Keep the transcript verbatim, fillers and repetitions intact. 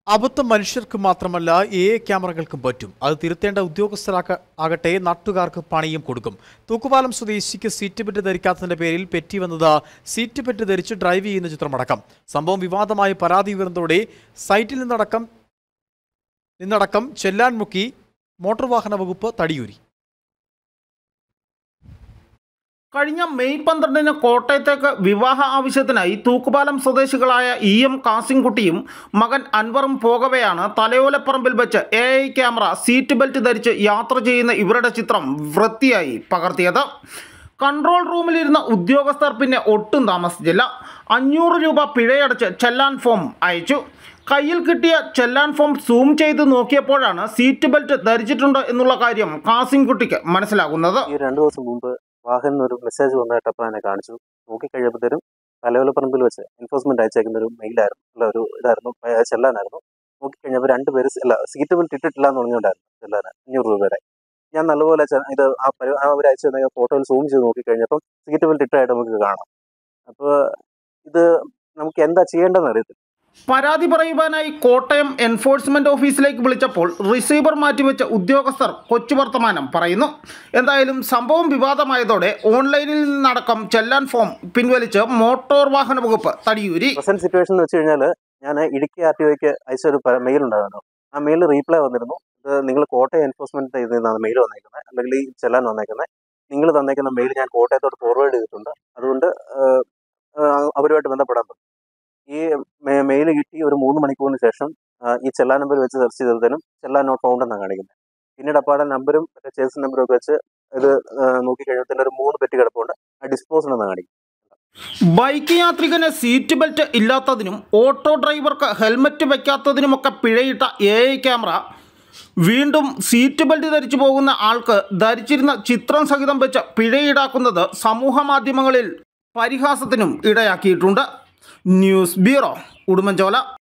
അബദ്ധം മനുഷ്യർക്ക് മാത്രമല്ല എ ഐ ക്യാമറകൾക്കും പറ്റും. അത് തിരുത്തേണ്ട ഉദ്യോഗസ്ഥരാക ആകട്ടെ നാട്ടുകാർക്ക് പണിയും കൊടുക്കും. തൂക്കുപാലം സ്വദേശിക്ക് സീറ്റ് ബെൽറ്റ് ധരിക്കാത്തതിന്റെ പേരിൽ പെറ്റി വന്നത് സീറ്റ് ബെൽറ്റ് ധരിച്ച് ഡ്രൈവ് ചെയ്യുന്ന ചിത്രമടക്കം. സംഭവം വിവാദമായി പരാതി ഉയർന്നതോടെ സൈറ്റിൽ നിന്നടക്കം നിന്നടക്കം ചെല്ലാൻ മുക്കി മോട്ടോർ വാഹന വകുപ്പ് തടിയൂരി. കഴിഞ്ഞ മെയ് പന്ത്രണ്ടിന് കോട്ടയത്തേക്ക് വിവാഹ ആവശ്യത്തിനായി തൂക്കുപാലം സ്വദേശികളായ ഇ എം കാസിംകുട്ടിയും മകൻ അൻവറും പോകവെയാണ് തലയോലപ്പറമ്പിൽ വെച്ച് A I camera seat belt ധരിച്ച് യാത്ര ചെയ്യുന്ന ഇവരുടെ ചിത്രം വൃത്തിയായി പകർത്തിയത്. കൺട്രോൾ റൂമിലിരുന്ന ഉദ്യോഗസ്ഥർ പിന്നെ ഒട്ടും താമസിച്ചില്ല. അഞ്ഞൂറ് രൂപ പിഴയടച്ച് ചെല്ലാൻ ഫോം അയച്ചു. കയ്യിൽ കിട്ടിയ ചെല്ലാൻ ഫോം സൂം ചെയ്ത് നോക്കിയപ്പോഴാണ് സീറ്റ് ബെൽറ്റ് ധരിച്ചിട്ടുണ്ട് എന്നുള്ള കാര്യം കാസിംകുട്ടിക്ക് മനസ്സിലാകുന്നത്. രണ്ടു ദിവസം മുമ്പ് വാഹനം ഒരു മെസ്സേജ് വന്നതായിട്ടപ്പോൾ എന്നെ കാണിച്ചു. നോക്കിക്കഴിഞ്ഞപ്പോഴത്തേനും തലയോലപ്പറമ്പിൽ വെച്ച് എൻഫോഴ്സ്മെന്റ് അയച്ചേക്കുന്ന ഒരു മെയിലായിരുന്നു, അല്ല ഒരു ഇതായിരുന്നു, ചെല്ലാനായിരുന്നു. നോക്കിക്കഴിഞ്ഞപ്പോൾ രണ്ടുപേര് അല്ല സീറ്റ് ബെൽറ്റ് ഇട്ടിട്ടില്ല എന്ന് പറഞ്ഞുകൊണ്ടായിരുന്നു ചെല്ലാൻ അഞ്ഞൂറ് രൂപ വരെ. ഞാൻ നല്ലപോലെ ഇത് ആ പരി അവർ അയച്ചു തന്നെ ഫോട്ടോയിൽ സൂം ചെയ്ത് നോക്കിക്കഴിഞ്ഞപ്പം സീറ്റ് ബെൽറ്റ് ഇട്ടായിട്ട് നമുക്ക് കാണാം. അപ്പോൾ ഇത് നമുക്ക് എന്താ ചെയ്യേണ്ടതെന്ന് അറിയത്തില്ല. പരാതി പറയുവാനായി കോട്ടയം എൻഫോഴ്സ്മെന്റ് ഓഫീസിലേക്ക് വിളിച്ചപ്പോൾ റിസീവർ മാറ്റിവെച്ച ഉദ്യോഗസ്ഥർ കൊച്ചു വർത്തമാനം പറയുന്നു. എന്തായാലും സംഭവം വിവാദമായതോടെ ഓൺലൈനിൽ നിന്നടക്കം ചെല്ലാൻ ഫോം പിൻവലിച്ച് മോട്ടോർ വാഹന വകുപ്പ് തടിയൂരി. പ്രസന്റ് സിറ്റുവേഷൻ എന്ന് വെച്ച് കഴിഞ്ഞാൽ ഞാൻ ഇടുക്കി ആർ ടി ഒക്ക് അയച്ചൊരു മെയിൽ ഉണ്ടായിരുന്നു. ആ മെയിൽ റീപ്ലൈ വന്നിരുന്നു. ഇത് നിങ്ങൾ കോട്ടയം എൻഫോഴ്സ്മെന്റ് ഇതിൽ നിന്നാണ് മെയിൽ വന്നേക്കുന്നത്, അല്ലെങ്കിൽ ഈ ചെല്ലാൻ വന്നേക്കുന്നത്. നിങ്ങൾ തന്നേക്കുന്ന മെയിൽ ഞാൻ കോട്ടയത്തോട്ട് ഫോർവേഡ് ചെയ്തിട്ടുണ്ട്. അതുകൊണ്ട് അവരുമായിട്ട് ബന്ധപ്പെടാൻ പറ്റും. ഈ മെയിൽ കിട്ടി ഒരു മൂന്ന് മണിക്കൂറിന് ശേഷം ഈ ചെല്ലാൻ നമ്പർ വെച്ച് സെർച്ച് ചെയ്തതിനും ചെല്ലാൻ നോട്ട് ഫൗണ്ട് എന്നാണ് കാണിക്കുന്നത്. പിന്നീട് അപ്പാടെ നമ്പറും മറ്റേ ചേസ് നമ്പറും ഒക്കെ വെച്ച് ഇത് നോക്കിക്കഴിഞ്ഞാൽ ഒരു മൂന്ന് പെറ്റി കിടപ്പുണ്ട്. ആ ഡിസ്പോസൽ എന്നാണ് കാണിക്കുന്നത്. ബൈക്ക് യാത്രികന് സീറ്റ് ബെൽറ്റ് ഇല്ലാത്തതിനും ഓട്ടോ ഡ്രൈവർക്ക് ഹെൽമറ്റ് വയ്ക്കാത്തതിനുമൊക്കെ പിഴയിട്ട എ ഐ ക്യാമറ വീണ്ടും സീറ്റ് ബെൽറ്റ് ധരിച്ചു പോകുന്ന ആൾക്ക് ധരിച്ചിരുന്ന ചിത്രം സഹിതം വെച്ച് പിഴ ഈടാക്കുന്നത് സമൂഹ മാധ്യമങ്ങളിൽ പരിഹാസത്തിനും ഇടയാക്കിയിട്ടുണ്ട്. News bureau, Udumbanchola.